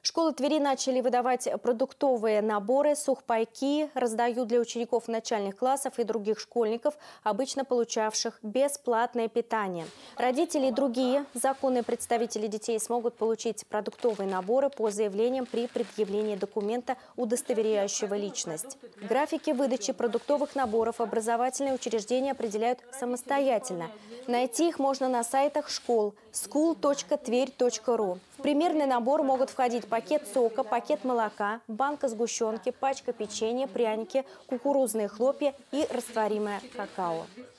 Школы Твери начали выдавать продуктовые наборы, сухпайки, раздают для учеников начальных классов и других школьников, обычно получавших бесплатное питание. Родители и другие законные представители детей смогут получить продуктовые наборы по заявлениям при предъявлении документа, удостоверяющего личность. Графики выдачи продуктовых наборов образовательные учреждения определяют самостоятельно. Найти их можно на сайтах школ school.tверь.ру. В примерный набор могут входить пакет сока, пакет молока, банка сгущенки, пачка печенья, пряники, кукурузные хлопья и растворимое какао.